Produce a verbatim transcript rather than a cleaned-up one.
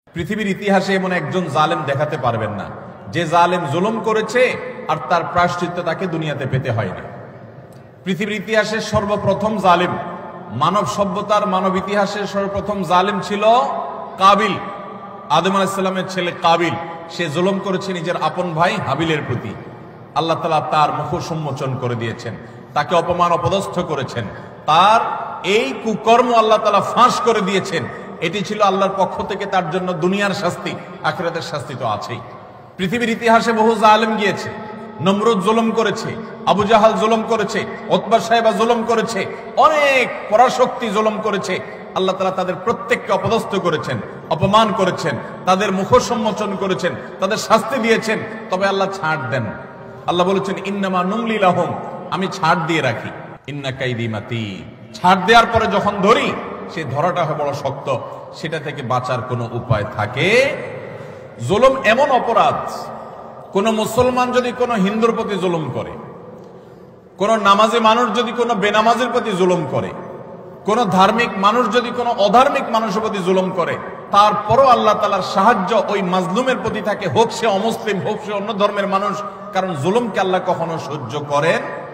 পৃথিবীর ইতিহাসে এমন একজন জালেম দেখাতে পারবেন না যে জালেম জুলুম করেছে আর তার প্রায়শ্চিত্ত তাকে দুনিয়াতে পেতে হয়নি। পৃথিবীর ইতিহাসের সর্বপ্রথম জালেম, মানব সভ্যতার মানব ইতিহাসের সর্বপ্রথম জালেম ছিল কাবিল। আদম আলাইহিস সালামের ছেলে কাবিল, সে জুলুম করেছে নিজের আপন ভাই হাবিলের প্রতি। আল্লাহ তাআলা তার মুখ উন্মোচন করে দিয়েছেন, তাকে অপমান অপদস্থ করেছেন, তার এই কুকর্ম আল্লাহ তাআলা ফাঁস করে দিয়েছেন। এটি ছিল আল্লাহর পক্ষ থেকে তার জন্য দুনিয়ার শাস্তি, আখিরাতের শাস্তি তো আছেই। পৃথিবীর ইতিহাসে বহু জালেম গিয়েছে, নমরুদ জুলুম করেছে, আবু জাহাল জুলুম করেছে, উতবা সাহেবা জুলুম করেছে, অনেক পরাশক্তি জুলুম করেছে। আল্লাহ তাআলা তাদের প্রত্যেককে অপদস্থ করেছেন, অপমান করেছেন, তাদের মুখ সম্মোচন করেছেন, তাদের শাস্তি দিয়েছেন। তবে আল্লাহ ছাড় দেন। আল্লাহ বলেছেন ইন্নামা নুমলি লাহুম, আমি ছাড় দিয়ে রাখি। ইন্না কাইদি মাতিন, ছাড় দেওয়ার পরে যখন ধরি সে ধরাটা হয় বড় শক্ত, সেটা থেকে বাঁচার কোনো উপায় থাকে। জুলুম এমন অপরাধ, কোন মুসলমান যদি কোনো হিন্দুর প্রতি জুলুম করে, কোন নামাজি মানুষ যদি কোনো বেনামাজির প্রতি জুলুম করে, কোন ধার্মিক মানুষ যদি কোনো অধার্মিক মানুষের প্রতি জুলুম করে, তারপরও আল্লাহ তাআলার সাহায্য ওই মাজলুমের প্রতি থাকে, হোক সে অমুসলিম, হোক সে অন্য ধর্মের মানুষ। কারণ জুলুমকে আল্লাহ কখনো সহ্য করেন